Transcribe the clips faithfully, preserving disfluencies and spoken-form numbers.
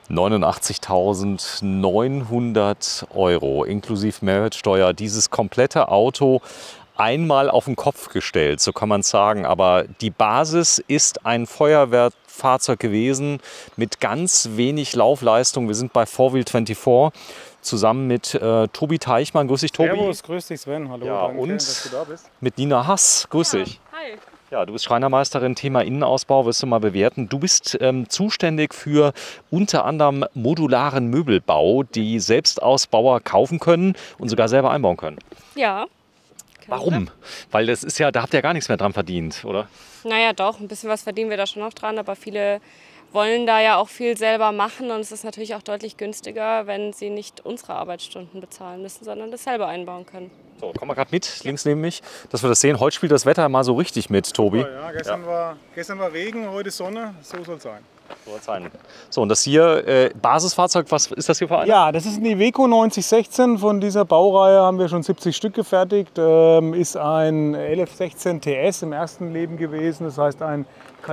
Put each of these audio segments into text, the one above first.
neunundachtzigtausendneunhundert Euro inklusive Mehrwertsteuer. Dieses komplette Auto einmal auf den Kopf gestellt, so kann man es sagen. Aber die Basis ist ein Feuerwehrfahrzeug gewesen mit ganz wenig Laufleistung. Wir sind bei four wheel twenty-four zusammen mit äh, Tobi Teichmann. Grüß dich, Tobi. Servus, grüß dich, Sven. Hallo, ja, danke, und dass du da bist. Mit Nina Hass. Grüß Ja, dich. hi. Ja, du bist Schreinermeisterin, Thema Innenausbau, wirst du mal bewerten. Du bist ähm, zuständig für unter anderem modularen Möbelbau, die Selbstausbauer kaufen können und sogar selber einbauen können. Ja. Warum? Weil das ist ja, da habt ihr ja gar nichts mehr dran verdient, oder? Naja, doch, ein bisschen was verdienen wir da schon noch dran, aber viele wollen da ja auch viel selber machen und es ist natürlich auch deutlich günstiger, wenn sie nicht unsere Arbeitsstunden bezahlen müssen, sondern das selber einbauen können. So, komm mal gerade mit, links neben mich, dass wir das sehen. Heute spielt das Wetter mal so richtig mit, Tobi. Super, ja, gestern, Ja. War, gestern war Regen, heute Sonne, so soll es sein. So, soll's sein. So, und das hier, äh, Basisfahrzeug, was ist das hier für ein? Ja, das ist ein Iveco neunzig sechzehn. Von dieser Baureihe haben wir schon siebzig Stück gefertigt. Ähm, ist ein L F sechzehn T S im ersten Leben gewesen. Das heißt ein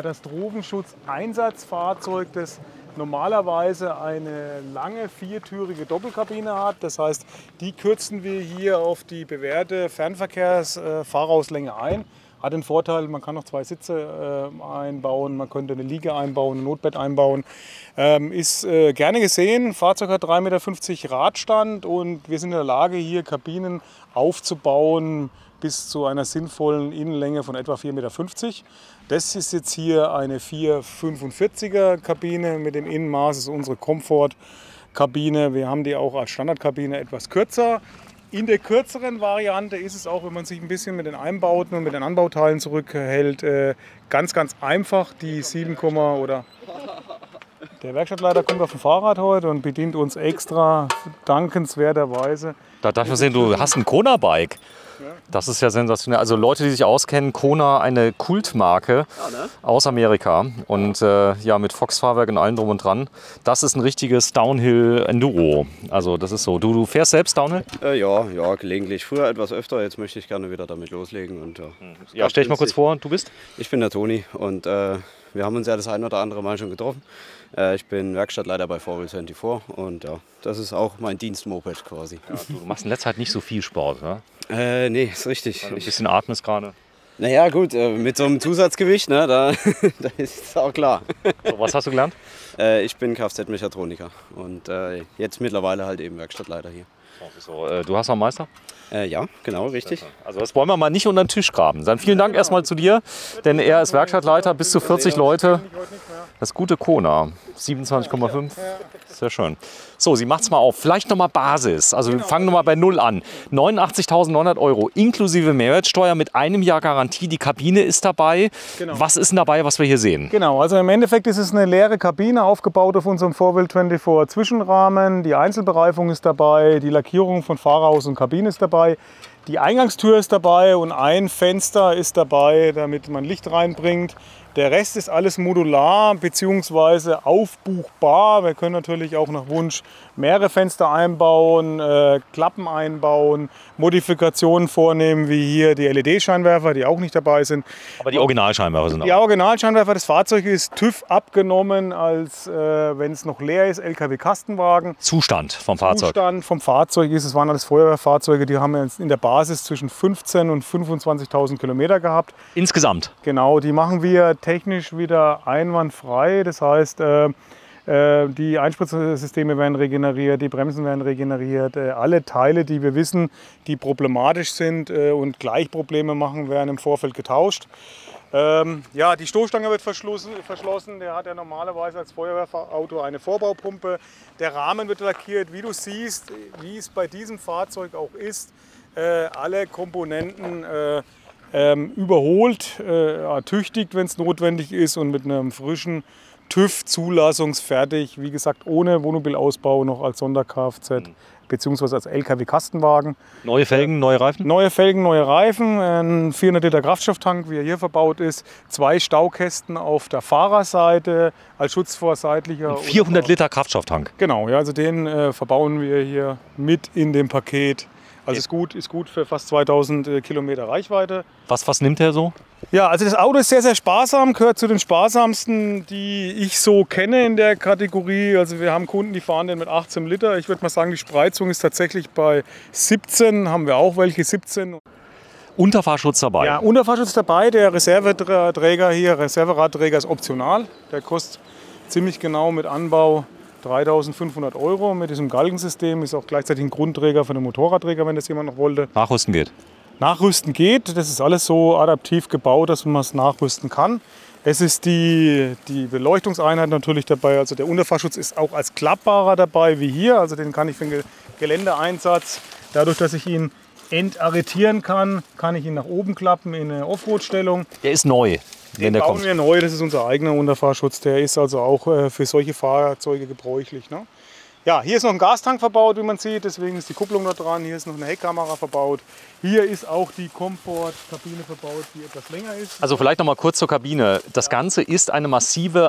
Katastrophenschutz-Einsatzfahrzeug, das normalerweise eine lange viertürige Doppelkabine hat. Das heißt, die kürzen wir hier auf die bewährte Fernverkehrsfahrerauslänge ein. Hat den Vorteil, man kann noch zwei Sitze äh, einbauen, man könnte eine Liege einbauen, ein Notbett einbauen. Ähm, ist äh, gerne gesehen, Fahrzeug hat drei Meter fünfzig Radstand und wir sind in der Lage, hier Kabinen aufzubauen bis zu einer sinnvollen Innenlänge von etwa vier Meter fünfzig. Das ist jetzt hier eine vier Meter fünfundvierziger Kabine mit dem Innenmaß, das ist unsere Komfortkabine. Wir haben die auch als Standardkabine etwas kürzer. In der kürzeren Variante ist es auch, wenn man sich ein bisschen mit den Einbauten und mit den Anbauteilen zurückhält, äh, ganz, ganz einfach. Die sieben, oder der Werkstattleiter kommt auf dem Fahrrad heute und bedient uns extra dankenswerterweise. Da darf man sehen, du hast ein Kona-Bike. Das ist ja sensationell. Also Leute, die sich auskennen, Kona, eine Kultmarke Ja, ne? aus Amerika und äh, ja, mit Fox-Fahrwerk und allem drum und dran. Das ist ein richtiges Downhill-Enduro. Also das ist so. Du, du fährst selbst Downhill? Äh, ja, ja, gelegentlich. Früher etwas öfter, jetzt möchte ich gerne wieder damit loslegen. Und, ja, Ja, stell dich mal kurz vor, du bist? Ich bin der Toni und äh, wir haben uns ja das ein oder andere Mal schon getroffen. Äh, ich bin Werkstattleiter bei four wheel twenty-four und ja, das ist auch mein Dienstmoped quasi. Ja, du, du machst in letzter Zeit nicht so viel Sport, ne? Äh, nee, ist richtig. Ein bisschen atmest gerade. Naja, gut, äh, mit so einem Zusatzgewicht, ne, da, da ist es auch klar. So, was hast du gelernt? Äh, ich bin Kfz-Mechatroniker und äh, jetzt mittlerweile halt eben Werkstattleiter hier. So, äh, du hast noch einen Meister? Äh, ja, genau, richtig. Also das wollen wir mal nicht unter den Tisch graben. Dann vielen Dank erstmal zu dir, denn er ist Werkstattleiter, bis zu vierzig Leute. Das gute Kona, siebenundzwanzig Komma fünf, sehr schön. So, sie macht es mal auf. Vielleicht nochmal Basis. Also wir fangen nochmal bei Null an. neunundachtzigtausendneunhundert Euro inklusive Mehrwertsteuer mit einem Jahr Garantie. Die Kabine ist dabei. Genau. Was ist denn dabei, was wir hier sehen? Genau, also im Endeffekt ist es eine leere Kabine, aufgebaut auf unserem four wheel twenty-four Zwischenrahmen. Die Einzelbereifung ist dabei, die Lackierung von Fahrerhaus und Kabine ist dabei. Die Eingangstür ist dabei und ein Fenster ist dabei, damit man Licht reinbringt. Der Rest ist alles modular bzw. aufbuchbar. Wir können natürlich auch nach Wunsch mehrere Fenster einbauen, äh, Klappen einbauen, Modifikationen vornehmen, wie hier die L E D-Scheinwerfer, die auch nicht dabei sind. Aber die Originalscheinwerfer sind Die auch. Originalscheinwerfer des Fahrzeugs ist TÜV abgenommen, als äh, wenn es noch leer ist, L K W-Kastenwagen. Zustand vom Fahrzeug. Zustand vom Fahrzeug ist, es waren alles Feuerwehrfahrzeuge, die haben in der Basis zwischen fünfzehntausend und fünfundzwanzigtausend Kilometer gehabt. Insgesamt. Genau, die machen wir technisch wieder einwandfrei. Das heißt, äh, äh, die Einspritzsysteme werden regeneriert, die Bremsen werden regeneriert. Äh, alle Teile, die wir wissen, die problematisch sind äh, und gleich Probleme machen, werden im Vorfeld getauscht. Ähm, ja, die Stoßstange wird verschlossen. Der hat ja normalerweise als Feuerwehrauto eine Vorbaupumpe. Der Rahmen wird lackiert. Wie du siehst, wie es bei diesem Fahrzeug auch ist, äh, alle Komponenten äh, ähm, überholt, äh, ertüchtigt, wenn es notwendig ist und mit einem frischen TÜV zulassungsfertig, wie gesagt, ohne Wohnmobilausbau, noch als Sonder-Kfz beziehungsweise als L K W-Kastenwagen. Neue Felgen, neue Reifen? Neue Felgen, neue Reifen, ein vierhundert Liter Kraftstofftank, wie er hier verbaut ist, zwei Staukästen auf der Fahrerseite als Schutz vor seitlicher... vierhundert Liter Kraftstofftank? Genau, ja, also den äh, verbauen wir hier mit in dem Paket Also ist gut, ist gut für fast zweitausend äh, Kilometer Reichweite. Was, was nimmt er so? Ja, also das Auto ist sehr, sehr sparsam, gehört zu den sparsamsten, die ich so kenne in der Kategorie. Also wir haben Kunden, die fahren den mit achtzehn Liter. Ich würde mal sagen, die Spreizung ist tatsächlich bei siebzehn, haben wir auch welche, siebzehn. Unterfahrschutz dabei? Ja, Unterfahrschutz dabei. Der Reserveträger hier, Reserveradträger ist optional. Der kostet ziemlich genau mit Anbau dreitausendfünfhundert Euro. Mit diesem Galgensystem ist auch gleichzeitig ein Grundträger für den Motorradträger, wenn das jemand noch wollte. Nachrüsten geht? Nachrüsten geht. Das ist alles so adaptiv gebaut, dass man es nachrüsten kann. Es ist die, die Beleuchtungseinheit natürlich dabei. Also der Unterfahrschutz ist auch als klappbarer dabei wie hier. Also den kann ich für den Geländeeinsatz, dadurch, dass ich ihn entarretieren kann, kann ich ihn nach oben klappen in eine Offroad-Stellung. Der ist neu. Den der bauen kommt. wir neu, das ist unser eigener Unterfahrschutz. Der ist also auch äh, für solche Fahrzeuge gebräuchlich. Ne? Ja, hier ist noch ein Gastank verbaut, wie man sieht, deswegen ist die Kupplung da dran. Hier ist noch eine Heckkamera verbaut. Hier ist auch die Komfortkabine verbaut, die etwas länger ist. Also vielleicht noch mal kurz zur Kabine. Das Ganze ist eine massive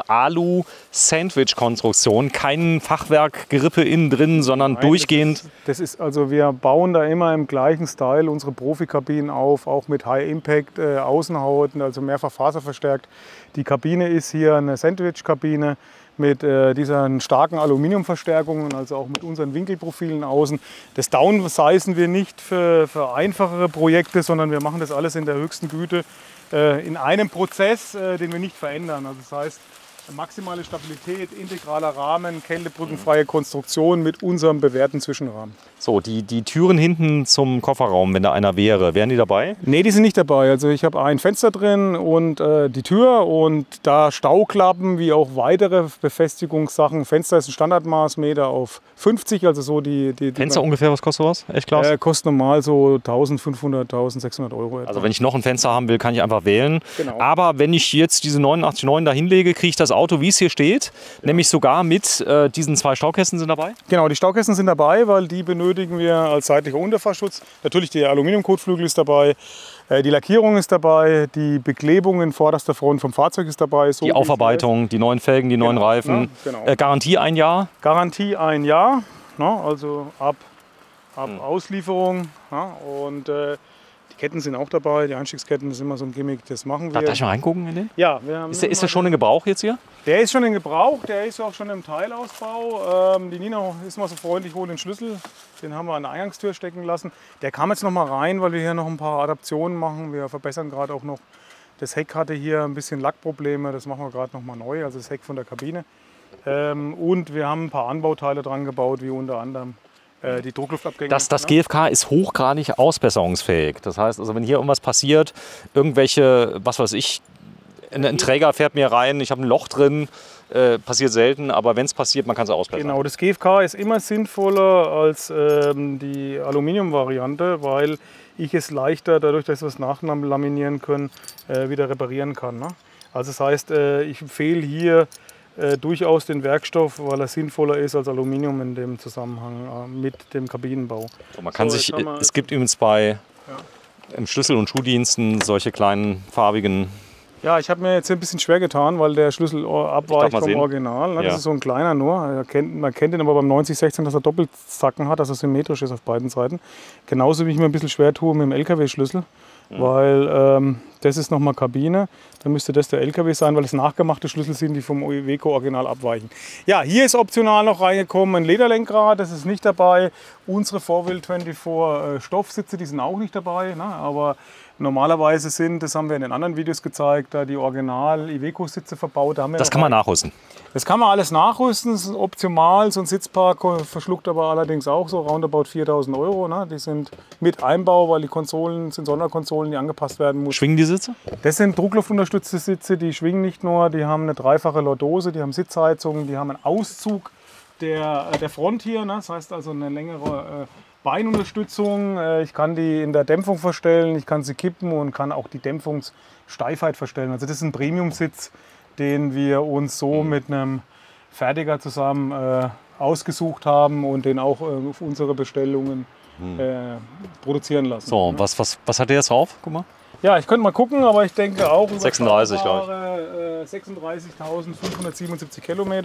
Alu-Sandwich-Konstruktion. Kein Fachwerkgerippe innen drin, sondern Nein, durchgehend. Das ist, das ist also, wir bauen da immer im gleichen Style unsere Profikabinen auf, auch mit High-Impact äh, Außenhaut, also mehrfach faserverstärkt. Die Kabine ist hier eine Sandwich-Kabine mit äh, diesen starken Aluminiumverstärkungen, also auch mit unseren Winkelprofilen außen. Das downsizen wir nicht für, für einfachere Projekte, sondern wir machen das alles in der höchsten Güte äh, in einem Prozess, äh, den wir nicht verändern. Also das heißt, maximale Stabilität, integraler Rahmen, kältebrückenfreie Konstruktion mit unserem bewährten Zwischenrahmen. So, die, die Türen hinten zum Kofferraum, wenn da einer wäre, wären die dabei? Nee, die sind nicht dabei. Also ich habe ein Fenster drin und äh, die Tür und da Stauklappen wie auch weitere Befestigungssachen. Fenster ist ein Standardmaß, Meter auf fünfzig, also so die... die, die Fenster ungefähr, was kostet was? Echt Klaus? Äh, kostet normal so eintausendfünfhundert, eintausendsechshundert Euro etwa. Also wenn ich noch ein Fenster haben will, kann ich einfach wählen. Genau. Aber wenn ich jetzt diese neunundachtzig Komma neun da hinlege, kriege ich das Auto, wie es hier steht, ja. Nämlich sogar mit äh, diesen zwei Staukästen sind dabei? Genau, die Staukästen sind dabei, weil die benötigen wir als seitlicher Unterfahrschutz. Natürlich der Aluminiumkotflügel ist dabei, äh, die Lackierung ist dabei, die Beklebung in vorderster Front vom Fahrzeug ist dabei. So die Aufarbeitung, die neuen Felgen, die genau, neuen Reifen. Ne? Genau. Äh, Garantie ein Jahr? Garantie ein Jahr, ne? Also ab, ab hm. Auslieferung. Ne? Und äh, die Ketten sind auch dabei, die Einstiegsketten, das ist immer so ein Gimmick, das machen wir. Darf ich mal reingucken in den? Ja. Wir haben ist der, ist der schon in Gebrauch jetzt hier? Der ist schon in Gebrauch, der ist auch schon im Teilausbau. Ähm, die Nina ist mal so freundlich, holt den Schlüssel, den haben wir an der Eingangstür stecken lassen. Der kam jetzt noch mal rein, weil wir hier noch ein paar Adaptionen machen. Wir verbessern gerade auch noch, das Heck hatte hier ein bisschen Lackprobleme, das machen wir gerade noch mal neu, also das Heck von der Kabine. Ähm, und wir haben ein paar Anbauteile dran gebaut, wie unter anderem die Druckluftabgänge. Das, das G F K ist hochgradig ausbesserungsfähig. Das heißt, also wenn hier irgendwas passiert, irgendwelche, was weiß ich, ein, ein Träger fährt mir rein, ich habe ein Loch drin, äh, passiert selten, aber wenn es passiert, man kann es ausbessern. Genau, das G F K ist immer sinnvoller als ähm, die Aluminium-Variante, weil ich es leichter, dadurch, dass wir es nachlaminieren können, äh, wieder reparieren kann. Ne? Also das heißt, äh, ich empfehle hier Äh, durchaus den Werkstoff, weil er sinnvoller ist als Aluminium in dem Zusammenhang äh, mit dem Kabinenbau. So, man kann so, sich, es gibt übrigens bei ja. im Schlüssel- und Schuhdiensten solche kleinen farbigen. Ja, ich habe mir jetzt ein bisschen schwer getan, weil der Schlüssel abweicht vom sehen. Original. Ne? Ja. Das ist so ein kleiner nur. Man kennt, man kennt ihn aber beim neunzig sechzehn, dass er Doppelzacken hat, dass er symmetrisch ist auf beiden Seiten. Genauso wie ich mir ein bisschen schwer tue mit dem L K W-Schlüssel. Mhm. Weil ähm, das ist nochmal Kabine, dann müsste das der L K W sein, weil es nachgemachte Schlüssel sind, die vom Iveco-Original abweichen. Ja, hier ist optional noch reingekommen ein Lederlenkrad, das ist nicht dabei. Unsere vier Wheel vierundzwanzig äh, Stoffsitze, die sind auch nicht dabei, ne? Aber normalerweise sind, das haben wir in den anderen Videos gezeigt, da die Original Iveco-Sitze verbaut. Da haben wir das kann man nachrüsten. Das kann man alles nachrüsten, das ist optimal. So ein Sitzpark verschluckt aber allerdings auch so roundabout viertausend Euro. Ne? Die sind mit Einbau, weil die Konsolen sind Sonderkonsolen, die angepasst werden müssen. Schwingen die Sitze? Das sind druckluftunterstützte Sitze, die schwingen nicht nur, die haben eine dreifache Lordose, die haben Sitzheizung, die haben einen Auszug der, der Front hier. Ne? Das heißt also eine längere äh, Beinunterstützung. Äh, ich kann die in der Dämpfung verstellen, ich kann sie kippen und kann auch die Dämpfungssteifheit verstellen. Also das ist ein Premium-Sitz, den wir uns so mit einem Fertiger zusammen äh, ausgesucht haben und den auch äh, auf unsere Bestellungen äh, produzieren lassen. So, ne? was, was, was hat der jetzt drauf? Guck mal. Ja, ich könnte mal gucken, aber ich denke auch sechsunddreißig, äh, sechsunddreißigtausendfünfhundertsiebenundsiebzig Kilometer.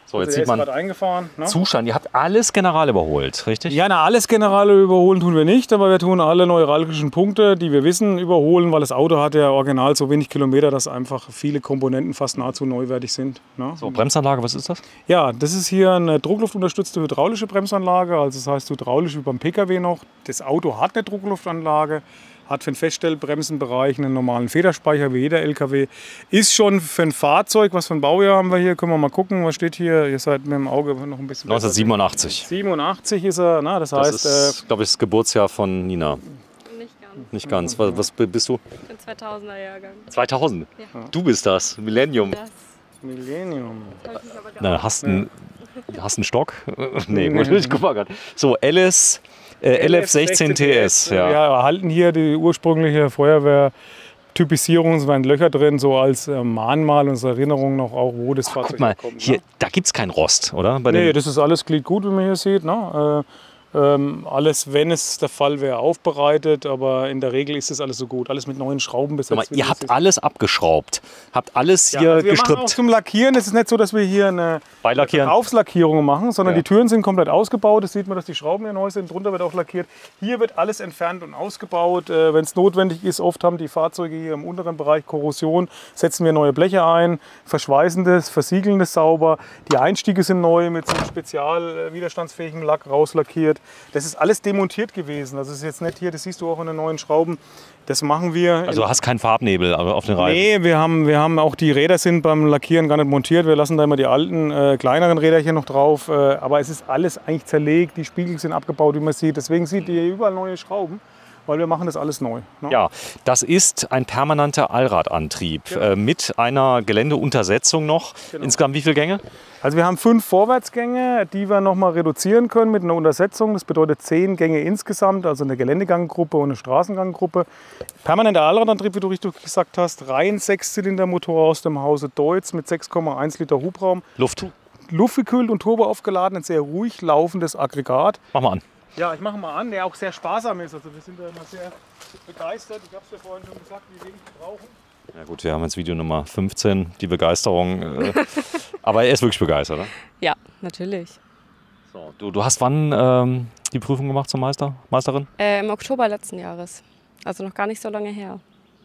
So, jetzt Also der sieht ist man gerade eingefahren. Ne? Zustand. Ihr habt alles General überholt, richtig? Ja, na, alles Generale überholen tun wir nicht, aber wir tun alle neuralgischen Punkte, die wir wissen, überholen, weil das Auto hat ja original so wenig Kilometer, dass einfach viele Komponenten fast nahezu neuwertig sind. Ne? So, Bremsanlage, was ist das? Ja, das ist hier eine druckluftunterstützte hydraulische Bremsanlage, also das heißt hydraulisch wie beim Pkw noch. Das Auto hat eine Druckluftanlage, hat für den Feststellbremsenbereich einen normalen Federspeicher wie jeder L K W. Ist schon für ein Fahrzeug, was für ein Baujahr haben wir hier, können wir mal gucken, was steht hier. Ihr seid mit dem Auge noch ein bisschen neunzehnhundertsiebenundachtzig. siebenundachtzig ist er, na, das Das heißt... ist, glaube ich, das Geburtsjahr von Nina. Nicht ganz. Nicht ganz. Was, was bist du? Ich bin zweitausender Jahrgang. zweitausend? Ja. Du bist das, Millennium. Das Millennium. habe ich mich aber gar Na, hast einen hast einen Stock? Nee, gut, ich guck mal grad. So, L S, äh, L F sechzehn T S. Ja. Ja. Wir erhalten hier die ursprüngliche Feuerwehrtypisierung, es waren Löcher drin, so als äh, Mahnmal und als Erinnerung noch auch, wo das Fahrzeug Guck mal, kommt. hier, Ne? da gibt es keinen Rost, oder? Bei Nee, den, das ist alles gliedgut, wie man hier sieht. Ne? Äh, ähm, alles, wenn es der Fall wäre, aufbereitet, aber in der Regel ist das alles so gut. Alles mit neuen Schrauben Guck mal, besetzt. wie ihr das habt ist. alles abgeschraubt, habt alles Ja, hier also wir machen auch gestrippt. zum Lackieren. Es ist nicht so, dass wir hier eine Beilackieren. Verkaufslackierung machen, sondern Ja. die Türen sind komplett ausgebaut. Das sieht man, dass die Schrauben hier neu sind. Drunter wird auch lackiert. Hier wird alles entfernt und ausgebaut. Äh, Wenn es notwendig ist, oft haben die Fahrzeuge hier im unteren Bereich Korrosion. Setzen wir neue Bleche ein, verschweißen das, versiegeln das sauber. Die Einstiege sind neu mit so einem spezial äh, widerstandsfähigen Lack rauslackiert. Das ist alles demontiert gewesen. Das ist jetzt nicht hier, das siehst du auch in den neuen Schrauben. Das machen wir. Also du hast keinen Farbnebel aber auf den Reifen. Nee, wir haben, wir haben auch die Räder sind beim Lackieren gar nicht montiert. Wir lassen da immer die alten, äh, kleineren Räder hier noch drauf. Äh, aber es ist alles eigentlich zerlegt. Die Spiegel sind abgebaut, wie man sieht. Deswegen seht ihr überall neue Schrauben, weil wir machen das alles neu. Ne? Ja, das ist ein permanenter Allradantrieb äh, mit einer Geländeuntersetzung noch. Insgesamt wie viele Gänge? Also wir haben fünf Vorwärtsgänge, die wir noch mal reduzieren können mit einer Untersetzung. Das bedeutet zehn Gänge insgesamt, also eine Geländeganggruppe und eine Straßenganggruppe. Permanenter Allradantrieb, wie du richtig gesagt hast. Rein Sechszylindermotor aus dem Hause Deutz mit sechs Komma eins Liter Hubraum. Luft. Luftgekühlt und turbo aufgeladen, ein sehr ruhig laufendes Aggregat. Mach mal an. Ja, ich mache mal an, der auch sehr sparsam ist. Also wir sind da immer sehr begeistert. Ich habe es ja vorhin schon gesagt, wie wenig wir brauchen. Ja gut, wir haben jetzt Video Nummer fünfzehn, die Begeisterung. Äh, aber er ist wirklich begeistert, oder? Ja, natürlich. So, du, du hast wann ähm, die Prüfung gemacht zum Meister, Meisterin? Äh, Im Oktober letzten Jahres. Also noch gar nicht so lange her.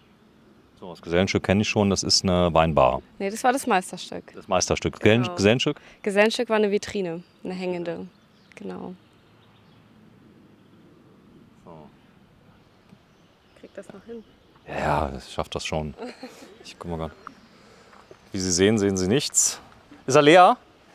So, das Gesellenstück kenne ich schon, das ist eine Weinbar. Nee, das war das Meisterstück. Das Meisterstück. Gesellen, Genau. Gesellenstück? Gesellenstück war eine Vitrine, eine hängende. Genau. Kriegt das noch hin? Ja, ich schafft das schon. Ich guck mal grad. Wie Sie sehen, sehen Sie nichts. Ist er leer?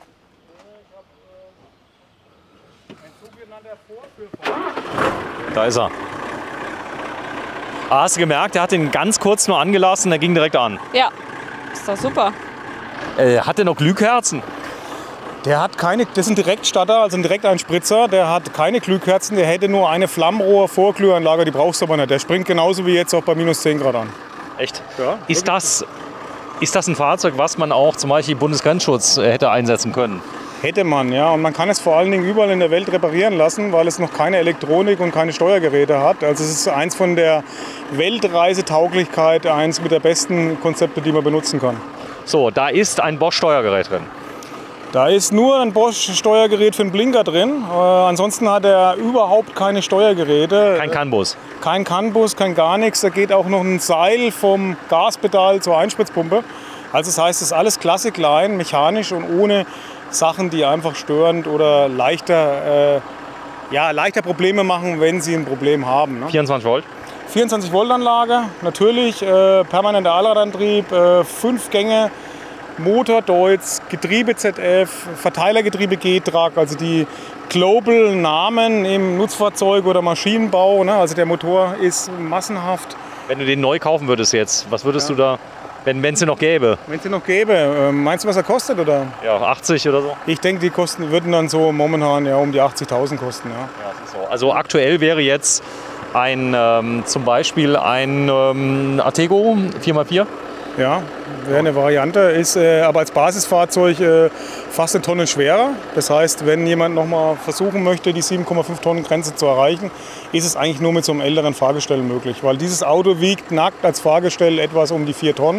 Da ist er. Ah, hast du gemerkt, er hat den ganz kurz nur angelassen, der ging direkt an. Ja, ist doch super. Äh, hat der noch Glühkerzen? Der hat keine, das ist ein Direktstarter, also ein Direkteinspritzer. Der hat keine Glühkerzen, der hätte nur eine Flammrohr-Vorglühanlage, die brauchst du aber nicht. Der springt genauso wie jetzt auch bei minus zehn Grad an. Echt? Ja, ist, das, ist das ein Fahrzeug, was man auch zum Beispiel Bundesgrenzschutz äh, hätte einsetzen können? Hätte man, ja. Und man kann es vor allen Dingen überall in der Welt reparieren lassen, weil es noch keine Elektronik und keine Steuergeräte hat. Also es ist eins von der Weltreisetauglichkeit, eins mit der besten Konzepte, die man benutzen kann. So, da ist ein Bosch-Steuergerät drin. Da ist nur ein Bosch-Steuergerät für den Blinker drin. Äh, ansonsten hat er überhaupt keine Steuergeräte. Kein CAN-Bus. Kein CAN-Bus, kein gar nichts. Da geht auch noch ein Seil vom Gaspedal zur Einspritzpumpe. Also das heißt, es ist alles klasse klein, mechanisch und ohne Sachen, die einfach störend oder leichter, äh, ja, leichter Probleme machen, wenn sie ein Problem haben. Ne? vierundzwanzig Volt. vierundzwanzig Volt Anlage, natürlich, äh, permanenter Allradantrieb, äh, fünf Gänge, Motor Deutz, Getriebe Z F, Verteilergetriebe G-Trag, also die Global Namen im Nutzfahrzeug oder Maschinenbau. Ne? Also der Motor ist massenhaft. Wenn du den neu kaufen würdest jetzt, was würdest du da, wenn es den noch gäbe? Wenn es den noch gäbe, äh, meinst du, was er kostet? Oder? Ja, achtzig oder so? Ich denke, die Kosten würden dann so momentan ja um die achtzigtausend kosten. Ja. Ja, das ist so. Also aktuell wäre jetzt ein, ähm, zum Beispiel ein ähm, Artego vier mal vier. Ja, wäre eine Variante, ist äh, aber als Basisfahrzeug äh, fast eine Tonne schwerer. Das heißt, wenn jemand noch mal versuchen möchte, die sieben Komma fünf Tonnen Grenze zu erreichen, ist es eigentlich nur mit so einem älteren Fahrgestell möglich. Weil dieses Auto wiegt nackt als Fahrgestell etwas um die vier Tonnen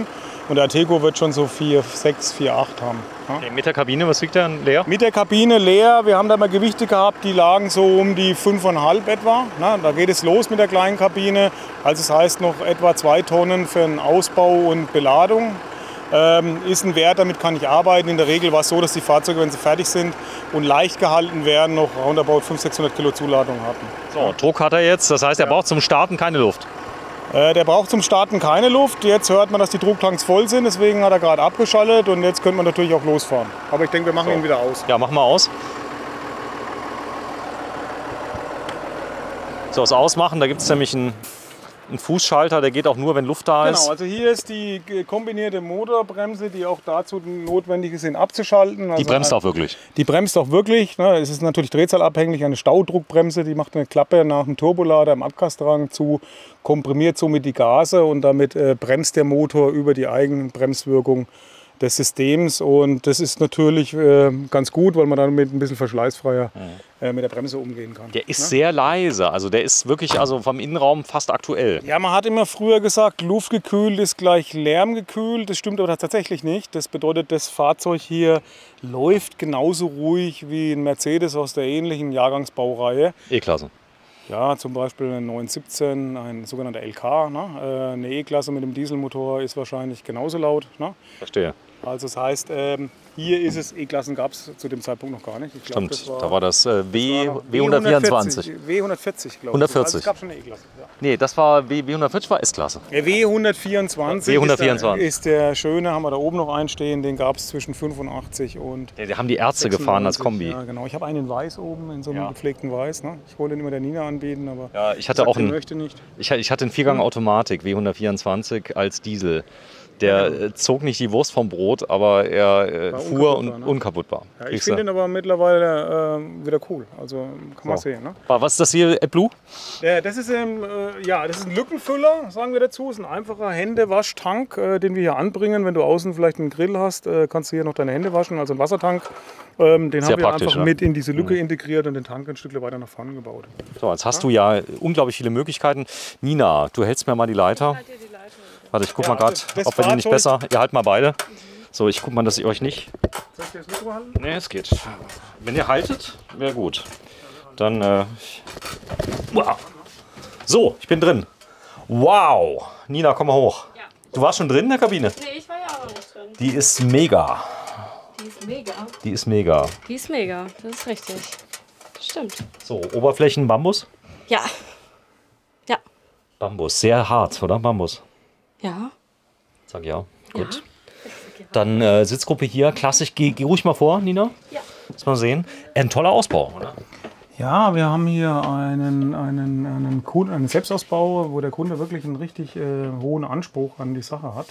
Und der Ateco wird schon so vier Komma sechs, vier Komma acht haben. Ja? Okay, mit der Kabine, was wiegt der leer? Mit der Kabine leer. Wir haben da mal Gewichte gehabt, die lagen so um die fünf Komma fünf etwa. Na, da geht es los mit der kleinen Kabine. Also das heißt noch etwa zwei Tonnen für den Ausbau und Beladung. Ähm, ist ein Wert, damit kann ich arbeiten. In der Regel war es so, dass die Fahrzeuge, wenn sie fertig sind und leicht gehalten werden, noch roundabout fünfhundert, sechshundert Kilo Zuladung hatten. So, Druck hat er jetzt, das heißt, er braucht zum Starten keine Luft. Äh, der braucht zum Starten keine Luft. Jetzt hört man, dass die Drucktanks voll sind, deswegen hat er gerade abgeschaltet und jetzt könnte man natürlich auch losfahren. Aber ich denke, wir machen So. ihn wieder aus. Ja, mach mal aus. So, das Ausmachen, da gibt es nämlich einen, einen Fußschalter, der geht auch nur, wenn Luft da ist. Genau, also hier ist die kombinierte Motorbremse, die auch dazu notwendig ist, ihn abzuschalten. Also Die bremst auch wirklich. Die bremst auch wirklich. Ne? Es ist natürlich drehzahlabhängig, eine Staudruckbremse, die macht eine Klappe nach dem Turbolader im Abgasdrang zu, komprimiert somit die Gase und damit äh, bremst der Motor über die Eigenbremswirkung des Systems. Und das ist natürlich äh, ganz gut, weil man damit ein bisschen verschleißfreier äh, mit der Bremse umgehen kann. Der ist ne? sehr leise, also der ist wirklich also vom Innenraum fast aktuell. Ja, man hat immer früher gesagt, luftgekühlt ist gleich lärmgekühlt. Das stimmt aber tatsächlich nicht. Das bedeutet, das Fahrzeug hier läuft genauso ruhig wie ein Mercedes aus der ähnlichen Jahrgangsbaureihe. E-Klasse. Ja, zum Beispiel ein neun siebzehn, ein sogenannter L K. Ne? Äh, eine E-Klasse mit dem Dieselmotor ist wahrscheinlich genauso laut. Ne? Verstehe. Also das heißt, ähm, hier ist es, E-Klassen gab es zu dem Zeitpunkt noch gar nicht. Ich glaub, Stimmt, das war, da war das äh, W, das war noch W hundertvierundzwanzig. W hundertvierzig, glaube ich. hundertvierzig. Also es gab schon eine E-Klasse. Ja. Nee, das war W, W hundertvierzig war S-Klasse. Der W hundertvierundzwanzig, W hundertvierundzwanzig. Ist, der, ist der schöne, haben wir da oben noch einstehen. Den gab es zwischen fünfundachtzig und Die, die haben die Ärzte gefahren als Kombi. Ja, genau. Ich habe einen in Weiß oben, in so einem Ja. gepflegten Weiß. Ne? Ich wollte den immer der Nina anbieten, aber Ja, ich hatte sagt, auch den einen, möchte nicht. ich, ich hatte einen Viergang-Automatik W hundertvierundzwanzig als Diesel. Der äh, zog nicht die Wurst vom Brot, aber er äh, War fuhr und unkaputtbar, ne? unkaputtbar. Ja, ich Kriegst finde du. den aber mittlerweile äh, wieder cool. Also kann man So. sehen. Ne? Was ist das hier, AdBlue? Ja, das ist, ähm, äh, ja, das ist ein Lückenfüller, sagen wir dazu. Das ist ein einfacher Händewaschtank, äh, den wir hier anbringen. Wenn du außen vielleicht einen Grill hast, äh, kannst du hier noch deine Hände waschen. Also ein Wassertank. Ähm, den Sehr haben wir praktisch, einfach ne? mit in diese Lücke integriert und den Tank ein Stück weiter nach vorne gebaut. So, jetzt hast du ja unglaublich viele Möglichkeiten. Nina, du hältst mir mal die Leiter. Warte, ich guck Ja, mal gerade, also das ob wir die nicht Fahrzeug- besser. Ihr halt mal beide. So, ich guck mal, dass ich euch nicht. Soll ich dir das Mikro halten? Ne, es geht. Wenn ihr haltet, wäre gut. Dann. Äh, wow. So, ich bin drin. Wow. Nina, komm mal hoch. Ja. Du warst schon drin in der Kabine? Nee, ich war ja auch noch nicht drin. Die ist mega. Die ist mega. Die ist mega. Die ist mega, das ist richtig. Das stimmt. So, Oberflächen Bambus? Ja. Ja. Bambus, sehr hart, oder? Bambus. Ja. Sag ja. Gut. Dann äh, Sitzgruppe hier, klassisch. Geh, geh ruhig mal vor, Nina. Ja. Lass mal sehen. Ein toller Ausbau, oder? Ja, wir haben hier einen, einen, einen, Kunden, einen Selbstausbau, wo der Kunde wirklich einen richtig äh, hohen Anspruch an die Sache hat.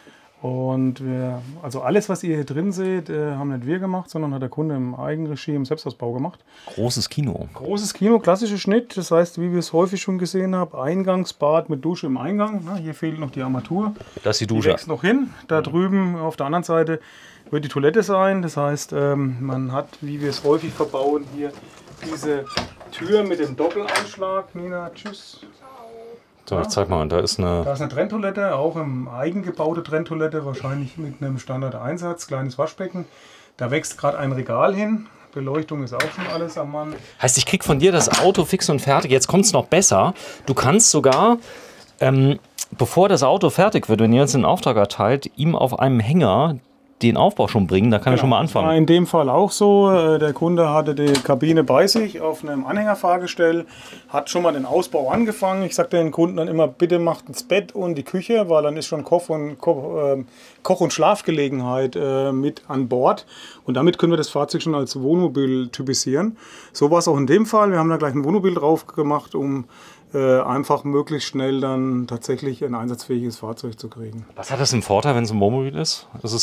Und wir, also alles, was ihr hier drin seht, äh, haben nicht wir gemacht, sondern hat der Kunde im Eigenregie, im Selbstausbau gemacht. Großes Kino. Großes Kino, klassischer Schnitt, das heißt, wie wir es häufig schon gesehen haben, Eingangsbad mit Dusche im Eingang. Na, hier fehlt noch die Armatur. Das ist die Die Dusche. wächst noch hin. Da drüben auf der anderen Seite wird die Toilette sein. Das heißt, ähm, man hat, wie wir es häufig verbauen, hier diese Tür mit dem Doppeleinschlag. Nina, tschüss. So, ich zeig mal, da ist eine. Da ist eine Trenntoilette, auch eine eigengebaute Trenntoilette, wahrscheinlich mit einem Standard-Einsatz, kleines Waschbecken. Da wächst gerade ein Regal hin. Beleuchtung ist auch schon alles am Mann. Heißt, ich krieg von dir das Auto fix und fertig. Jetzt kommt es noch besser. Du kannst sogar, ähm, bevor das Auto fertig wird, wenn ihr uns den Auftrag erteilt, ihm auf einem Hänger den Aufbau schon bringen. Da kann er schon mal War anfangen. in dem Fall auch so. Äh, Der Kunde hatte die Kabine bei sich auf einem Anhängerfahrgestell, hat schon mal den Ausbau angefangen. Ich sagte den Kunden dann immer, bitte macht das Bett und die Küche, weil dann ist schon Koch- und, Koch, äh, Koch- und Schlafgelegenheit äh, mit an Bord. Und damit können wir das Fahrzeug schon als Wohnmobil typisieren. So war es auch in dem Fall. Wir haben da gleich ein Wohnmobil drauf gemacht, um äh, einfach möglichst schnell dann tatsächlich ein einsatzfähiges Fahrzeug zu kriegen. Was hat das im Vorteil, wenn es ein Wohnmobil ist? Das ist von der Versicherung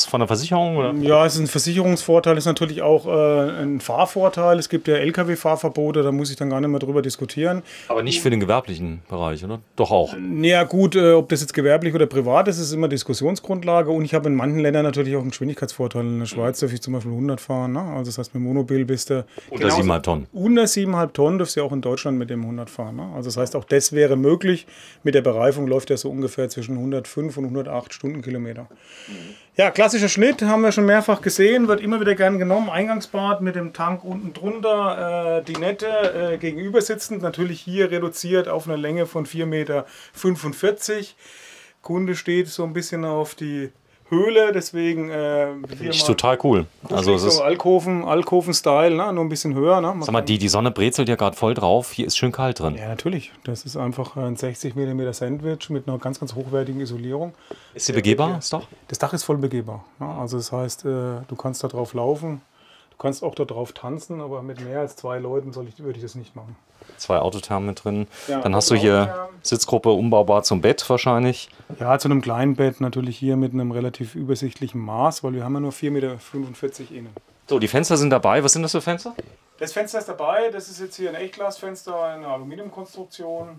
Versicherung? Oder? Ja, es ist ein Versicherungsvorteil, ist natürlich auch äh, ein Fahrvorteil. Es gibt ja L K W-Fahrverbote, da muss ich dann gar nicht mehr drüber diskutieren. Aber nicht für den gewerblichen Bereich, oder? Doch auch. Ja gut, äh, ob das jetzt gewerblich oder privat ist, ist immer Diskussionsgrundlage. Und ich habe in manchen Ländern natürlich auch einen Geschwindigkeitsvorteil. In der Schweiz darf ich zum Beispiel hundert fahren. Ne? Also das heißt, mit dem Monobil bist du... Unter siebeneinhalb Tonnen. Unter siebeneinhalb Tonnen darfst du ja auch in Deutschland mit dem hundert fahren. Ne? Also das heißt, auch das wäre möglich. Mit der Bereifung läuft ja so ungefähr zwischen hundertfünf und hundertacht Stundenkilometer. Ja, klassischer Schnitt, haben wir schon mehrfach gesehen, wird immer wieder gern genommen. Eingangsbad mit dem Tank unten drunter, äh, die Nette äh, gegenüber sitzend, natürlich hier reduziert auf eine Länge von vier Meter fünfundvierzig. Kunde steht so ein bisschen auf die Höhle, deswegen äh, hier Ist mal total cool. Also es so ist, Alkoven, Alkoven-Style, ne? Nur ein bisschen höher. Ne? Man sag mal, kann- die, die Sonne brezelt ja gerade voll drauf. Hier ist schön kalt drin. Ja, natürlich. Das ist einfach ein sechzig Millimeter Sandwich mit einer ganz, ganz hochwertigen Isolierung. Ist sie begehbar? Das Dach? Das Dach ist voll begehbar. Ne? Also das heißt, äh, du kannst da drauf laufen, du kannst auch da drauf tanzen, aber mit mehr als zwei Leuten soll ich, würde ich das nicht machen. Zwei Autothermen mit drin. Ja, Dann hast du hier Autothermen. Sitzgruppe umbaubar zum Bett wahrscheinlich. Ja, zu einem kleinen Bett natürlich hier mit einem relativ übersichtlichen Maß, weil wir haben ja nur vier Meter fünfundvierzig innen. So, die Fenster sind dabei. Was sind das für Fenster? Das Fenster ist dabei, das ist jetzt hier ein Echtglasfenster, eine Aluminiumkonstruktion.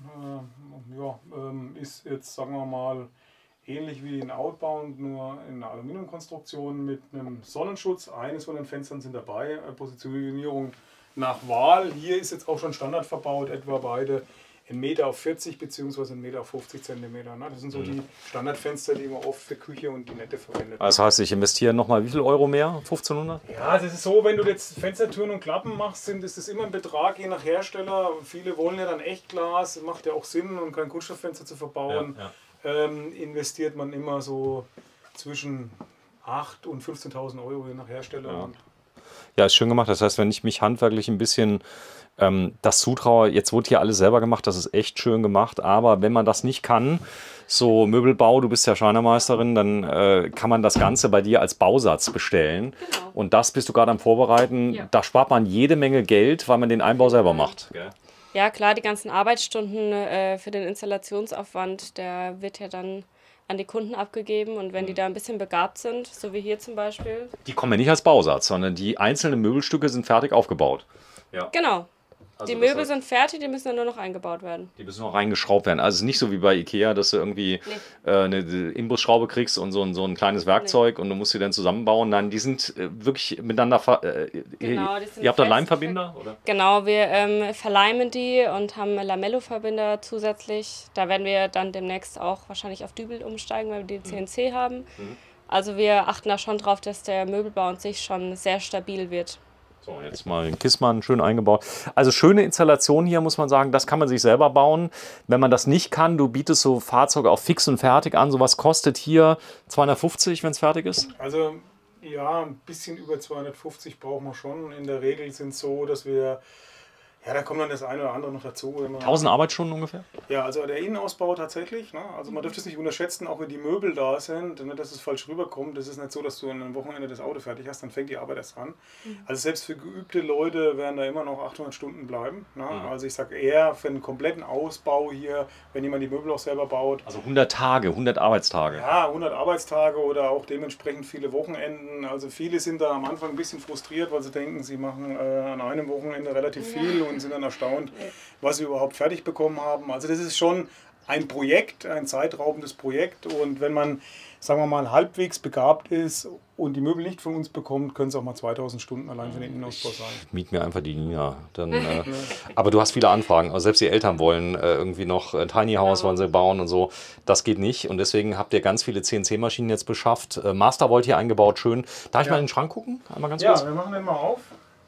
Äh, ja, ähm, ist jetzt, sagen wir mal, ähnlich wie ein Outbound, nur in einer Aluminiumkonstruktion mit einem Sonnenschutz. Eines von den Fenstern sind dabei, äh, Positionierung nach Wahl. Hier ist jetzt auch schon Standard verbaut, etwa beide ein Meter auf vierzig bzw. ein Meter auf fünfzig Zentimeter. Ne? Das sind so die Standardfenster, die man oft für Küche und die Nette verwendet. Das heißt, ich investiere nochmal wie viel Euro mehr? fünfzehnhundert? Ja, es ist so, wenn du jetzt Fenstertüren und Klappen machst, sind, ist das immer ein Betrag, je nach Hersteller. Viele wollen ja dann Echtglas, macht ja auch Sinn, um kein Kunststofffenster zu verbauen. Ja, Ähm, investiert man immer so zwischen achttausend und fünfzehntausend Euro, je nach Hersteller. Ja. Und Ja, ist schön gemacht. Das heißt, wenn ich mich handwerklich ein bisschen ähm, das zutraue, jetzt wurde hier alles selber gemacht, das ist echt schön gemacht. Aber wenn man das nicht kann, so Möbelbau, du bist ja Schreinermeisterin, dann äh, kann man das Ganze bei dir als Bausatz bestellen. Genau. Und das bist du gerade am Vorbereiten. Ja. Da spart man jede Menge Geld, weil man den Einbau selber macht. Ja, klar, die ganzen Arbeitsstunden äh, für den Installationsaufwand, der wird ja dann an die Kunden abgegeben. Und wenn die da ein bisschen begabt sind, so wie hier zum Beispiel. Die kommen ja nicht als Bausatz, sondern die einzelnen Möbelstücke sind fertig aufgebaut. Ja. Genau. Also Die das Möbel heißt, sind fertig, die müssen dann nur noch eingebaut werden. die müssen noch reingeschraubt werden. Also es ist nicht so wie bei Ikea, dass du irgendwie Nee. äh, eine Imbusschraube kriegst und so ein, so ein kleines Werkzeug und du musst sie dann zusammenbauen. Nein, die sind äh, wirklich miteinander... ver- Äh, Genau, ihr, die sind ihr habt da fest- Leimverbinder? Oder? Genau, wir ähm, verleimen die und haben Lamello-Verbinder zusätzlich. Da werden wir dann demnächst auch wahrscheinlich auf Dübel umsteigen, weil wir die C N C haben. Also wir achten da schon drauf, dass der Möbelbau an sich schon sehr stabil wird. So, jetzt mal den Kissmann schön eingebaut. Also schöne Installation hier, muss man sagen. Das kann man sich selber bauen. Wenn man das nicht kann, du bietest so Fahrzeuge auch fix und fertig an. Sowas kostet hier zweihundertfünfzig, wenn es fertig ist. Also ja, ein bisschen über zweihundertfünfzig brauchen wir schon. In der Regel sind es so, dass wir, ja, da kommt dann das eine oder andere noch dazu. Wenn man- tausend Arbeitsstunden ungefähr? Ja, also der Innenausbau tatsächlich. Ne? Also man dürfte es nicht unterschätzen, auch wenn die Möbel da sind, nicht, dass es falsch rüberkommt. Das ist nicht so, dass du an einem Wochenende das Auto fertig hast, dann fängt die Arbeit erst an. Also selbst für geübte Leute werden da immer noch achthundert Stunden bleiben. Ne? Also ich sage eher für einen kompletten Ausbau hier, wenn jemand die Möbel auch selber baut. Also hundert Tage, hundert Arbeitstage. Ja, hundert Arbeitstage oder auch dementsprechend viele Wochenenden. Also viele sind da am Anfang ein bisschen frustriert, weil sie denken, sie machen äh, an einem Wochenende relativ viel und sind dann erstaunt, was sie überhaupt fertig bekommen haben. Also das ist schon ein Projekt, ein zeitraubendes Projekt. Und wenn man, sagen wir mal, halbwegs begabt ist und die Möbel nicht von uns bekommt, können es auch mal zweitausend Stunden allein für den Innenausbau sein. Miet mir einfach die Nina. Dann, äh, aber du hast viele Anfragen. Also selbst die Eltern wollen äh, irgendwie noch ein Tiny House wollen sie bauen und so. Das geht nicht. Und deswegen habt ihr ganz viele C N C-Maschinen jetzt beschafft. Äh, Mastervolt hier eingebaut, schön. Darf ich Ja. mal in den Schrank gucken? Einmal ganz Ja, kurz. wir machen den mal auf.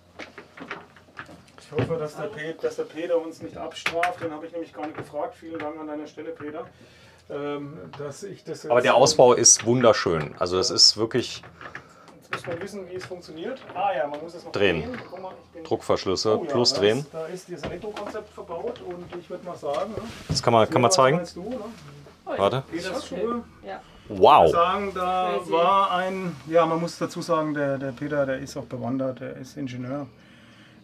Ich hoffe, dass der, Pe dass der Peter uns nicht abstraft. Den habe ich nämlich gar nicht gefragt. Vielen Dank an deiner Stelle, Peter. Ähm, dass ich das Aber jetzt- der Ausbau ist wunderschön. Also das ist wirklich Jetzt muss man wissen, wie es funktioniert. Ah ja, man muss es noch Drehen. Guck mal, ich bin- Druckverschlüsse Oh ja, plus da drehen. Ist, da ist dieses Elektrokonzept verbaut und ich würde mal sagen, ne? Das kann man, kann man was zeigen. meinst du, ne? Warte. Peters Schuhe. Ja. Ich würde Wow. sagen, da Crazy. war ein, ja, man muss dazu sagen, der, der Peter, der ist auch bewandert, der ist Ingenieur.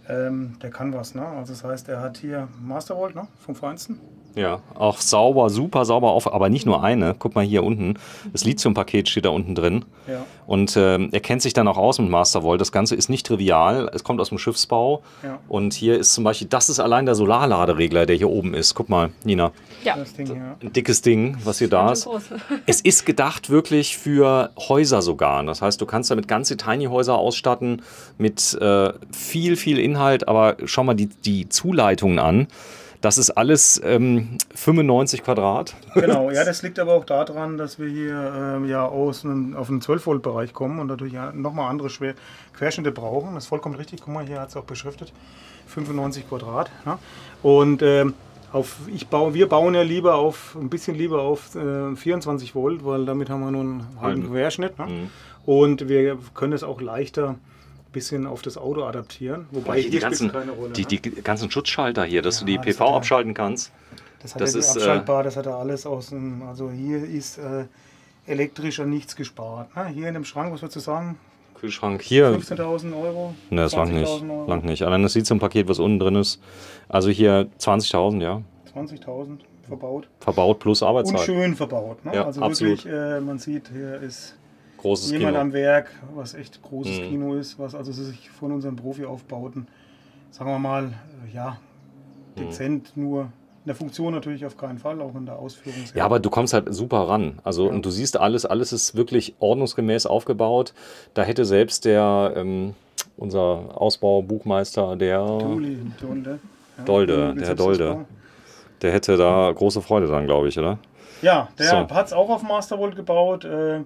Ähm, der kann was, ne? Also das heißt, er hat hier Mastervolt, ne? Vom Feinsten. Ja, auch sauber, super sauber auf, aber nicht nur eine. Guck mal hier unten, das Lithium-Paket steht da unten drin. Ja. Und ähm, er kennt sich dann auch aus mit Mastervolt. Das Ganze ist nicht trivial, es kommt aus dem Schiffsbau. Ja. Und hier ist zum Beispiel, das ist allein der Solarladeregler, der hier oben ist. Guck mal, Nina. Ja. Das Ding hier. Ein dickes Ding, was hier da Ganz ist. schön groß. Es ist gedacht wirklich für Häuser sogar. Das heißt, du kannst damit ganze Tiny-Häuser ausstatten mit äh, viel, viel Inhalt. Aber schau mal die, die Zuleitungen an. Das ist alles ähm, fünfundneunzig Quadrat. Genau, ja, das liegt aber auch daran, dass wir hier ähm, ja aus einem, auf einen zwölf Volt Bereich kommen und dadurch ja nochmal andere Schwer Querschnitte brauchen. Das ist vollkommen richtig. Guck mal, hier hat es auch beschriftet. fünfundneunzig Quadrat. Ja. Und ähm, auf, ich baue, wir bauen ja lieber auf ein bisschen lieber auf äh, vierundzwanzig Volt, weil damit haben wir nur einen halben Querschnitt. Ne? Mhm. Und wir können es auch leichter bisschen auf das Auto adaptieren. Wobei hier die ganzen, keine Rolle, die, die ganzen Schutzschalter hier, dass ja, du die P V er, abschalten kannst. Das hat das er ist abschaltbar, äh, das hat er alles aus dem, also hier ist äh, elektrisch an nichts gespart. Na, hier in dem Schrank, was würdest du sagen? Kühlschrank hier. fünfzehntausend Euro? Ne, das lang nicht. Euro. Lang nicht. Allein das Lithium-Paket, was unten drin ist. Also hier zwanzigtausend, ja. zwanzigtausend verbaut. Verbaut plus Arbeitszeit. Und schön verbaut. Ne? Ja, also absolut. Wirklich, äh, man sieht, hier ist großes jemand Kino am Werk, was echt großes mhm. Kino ist, was also sich von unseren Profi-Aufbauten, sagen wir mal, ja, dezent mhm. nur. In der Funktion natürlich auf keinen Fall, auch in der Ausführung. Ja, aber du kommst halt super ran. Also ja. Und du siehst alles, alles ist wirklich ordnungsgemäß aufgebaut. Da hätte selbst der, ähm, unser Ausbaubuchmeister, der Dolde, Dolde, ja, Dolde der Herr Dolde, der hätte da große Freude dran, glaube ich, oder? Ja, der so. hat es auch auf Mastervolt gebaut. Äh,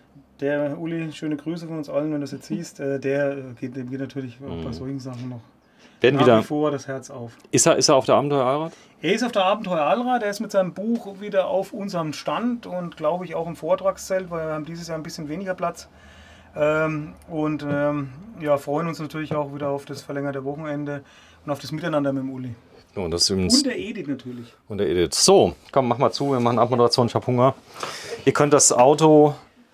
Der Uli, schöne Grüße von uns allen, wenn du das jetzt siehst, äh, der geht, dem geht natürlich mhm. bei solchen Sachen noch Werden nach wieder, wie vor das Herz auf. Ist er, ist er auf der Abenteuer Allrad? Er ist auf der Abenteuer Allrad, er ist mit seinem Buch wieder auf unserem Stand und glaube ich auch im Vortragszelt, weil wir haben dieses Jahr ein bisschen weniger Platz. Ähm, und ähm, ja, freuen uns natürlich auch wieder auf das verlängerte Wochenende und auf das Miteinander mit dem Uli. Und, das und der Edith natürlich. Und der Edith. So, komm, mach mal zu, wir machen Abmoderation, ich habe Hunger. Ihr könnt das Auto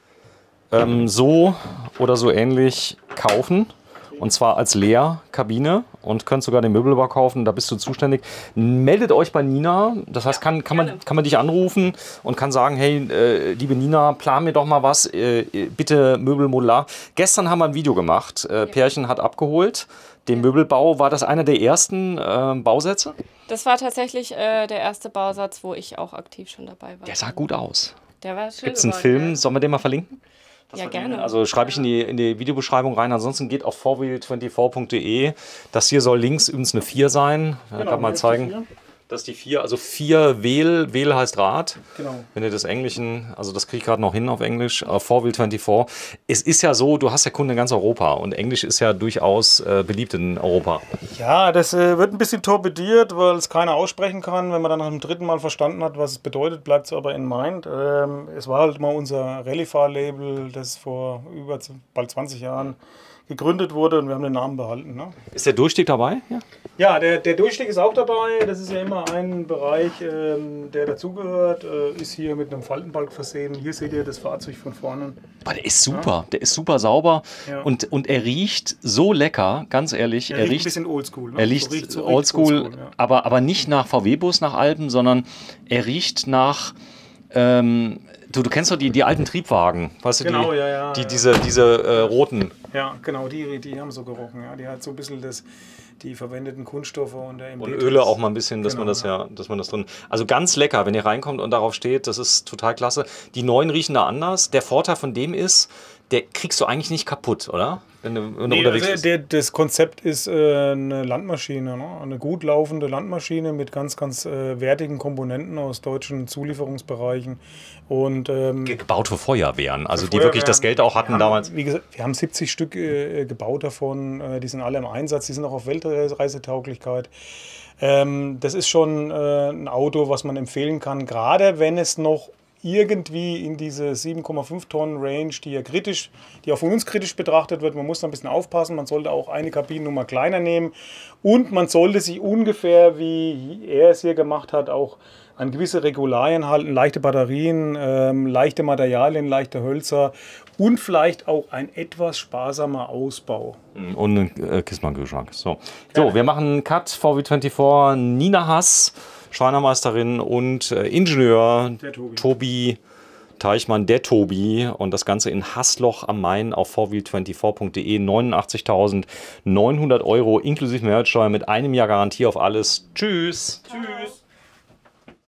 ähm, so oder so ähnlich kaufen. Und zwar als Leerkabine und könnt sogar den Möbelbau kaufen, da bist du zuständig. Meldet euch bei Nina, das heißt, kann, kann, man, kann man dich anrufen und kann sagen, hey, äh, liebe Nina, plan mir doch mal was, äh, bitte Möbel modular. Gestern haben wir ein Video gemacht, äh, Pärchen hat abgeholt, den Möbelbau. War das einer der ersten äh, Bausätze? Das war tatsächlich äh, der erste Bausatz, wo ich auch aktiv schon dabei war. Der sah gut aus. Der war schön. Gibt es einen Film, ja. Sollen wir den mal verlinken? Ja, gerne. Also schreibe ich in die, in die Videobeschreibung rein. Ansonsten geht auf four wheel twenty-four punkt de. Das hier soll links übrigens eine vier sein. Da genau, kann man zeigen. Das ist die vier. Also vier Wähl. Wähl heißt Rad. Genau. Wenn ihr das Englischen, also das kriege ich gerade noch hin auf Englisch. Uh, four wheel twenty-four. Es ist ja so, du hast ja Kunden in ganz Europa. Und Englisch ist ja durchaus äh, beliebt in Europa. Ja, das äh, wird ein bisschen torpediert, weil es keiner aussprechen kann. Wenn man dann nach dem dritten Mal verstanden hat, was es bedeutet, bleibt es aber in Mind. Ähm, es war halt mal unser Rallye-Fahr-Label, das vor über bald zwanzig Jahren gegründet wurde und wir haben den Namen behalten. Ne? Ist der Durchstieg dabei? Ja, ja der, der Durchstieg ist auch dabei. Das ist ja immer ein Bereich, ähm, der dazugehört. Äh, ist hier mit einem Faltenbalg versehen. Hier seht ihr das Fahrzeug von vorne. Aber der ist super. Ja. Der ist super sauber. Ja. Und, und er riecht so lecker, ganz ehrlich. Er, er riecht riecht ein bisschen oldschool. Ne? Er riecht, so riecht so oldschool, oldschool ja. aber, aber nicht nach V W-Bus, nach Alpen, sondern er riecht nach... Ähm, Du, du kennst doch die, die alten Triebwagen, weißt du, genau, die, ja, ja, die, ja. diese, diese äh, roten. Ja, genau, die, die haben so gerochen. Ja. Die hat so ein bisschen das, die verwendeten Kunststoffe und der Und Öle auch mal ein bisschen, dass genau, man das ja, dass man das drin. Also ganz lecker, wenn ihr reinkommt und darauf steht, das ist total klasse. Die neuen riechen da anders. Der Vorteil von dem ist, der kriegst du eigentlich nicht kaputt, oder? Wenn du, wenn du nee, unterwegs also bist. Der, das Konzept ist äh, eine Landmaschine, ne? Eine gut laufende Landmaschine mit ganz, ganz äh, wertigen Komponenten aus deutschen Zulieferungsbereichen. Und, ähm, gebaut für Feuerwehren, also für die wirklich das Geld auch hatten haben, damals. Wie gesagt, wir haben siebzig Stück äh, gebaut davon, äh, die sind alle im Einsatz, die sind auch auf Weltreisetauglichkeit. Ähm, das ist schon äh, ein Auto, was man empfehlen kann, gerade wenn es noch irgendwie in diese sieben Komma fünf Tonnen Range, die ja kritisch, die auch von uns kritisch betrachtet wird. Man muss da ein bisschen aufpassen, man sollte auch eine Kabinennummer kleiner nehmen und man sollte sich ungefähr, wie er es hier gemacht hat, auch an gewisse Regularien halten, leichte Batterien, ähm, leichte Materialien, leichte Hölzer und vielleicht auch ein etwas sparsamer Ausbau. Und ein äh, Kissmann-Kühlschrank. So. so, wir machen einen Cut. V W vierundzwanzig, Nina Hass, Schreinermeisterin und äh, Ingenieur Tobi. Tobi Teichmann, der Tobi. Und das Ganze in Haßloch am Main auf v w vierundzwanzig punkt de. neunundachtzigtausendneunhundert Euro inklusive Mehrwertsteuer mit einem Jahr Garantie auf alles. Tschüss. Tschüss.